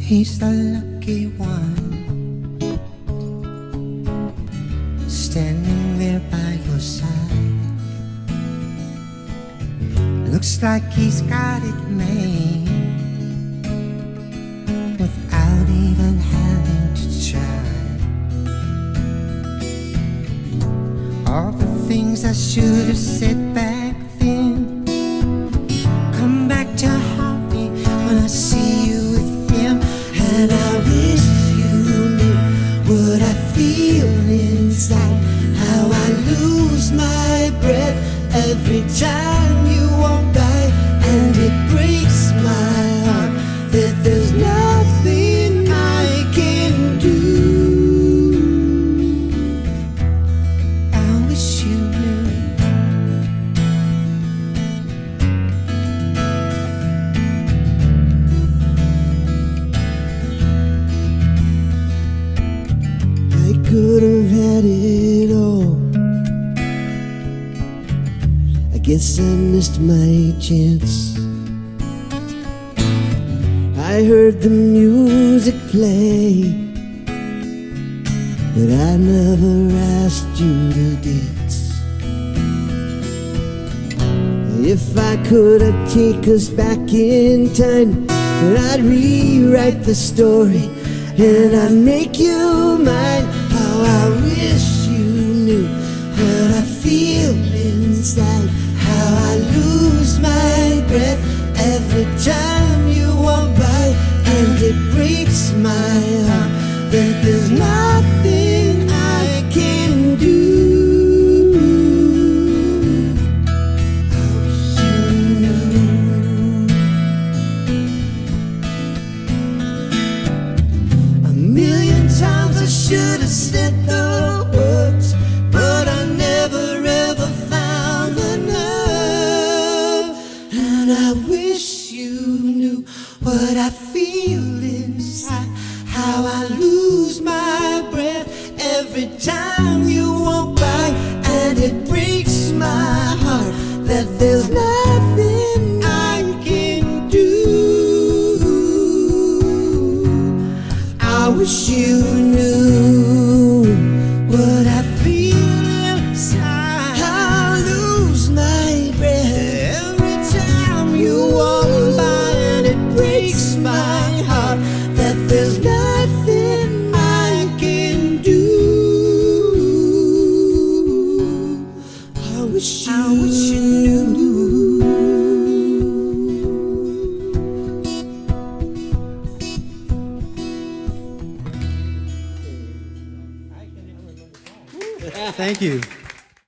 He's the lucky one, standing there by your side. Looks like he's got it made without even having to try. All the things I should have said back then come back to haunt me when I see you with him. And I wish you knew what I feel inside, how I lose my breath every time you walk by. And it breaks my heart that there's nothing I can do. I wish you knew. I could have had it all. I guess I missed my chance. I heard the music play, but I never asked you to dance. If I could, I'd take us back in time, and I'd rewrite the story, and I'd make you mine. How I wish you knew what I feel inside, how I lose my breath every time you walk by. And it breaks my heart that there's nothing I can do. I wish you knew. A million times I should have said the words, but I never ever found the nerve. And I wish you knew what I feel inside, how I lose my breath every time you walk by. And it breaks my heart that there's nothing I can do. I wish you knew what I feel inside, how I lose my breath every time you walk by. And it breaks my heart that there's nothing I can do. I wish you knew. Thank you.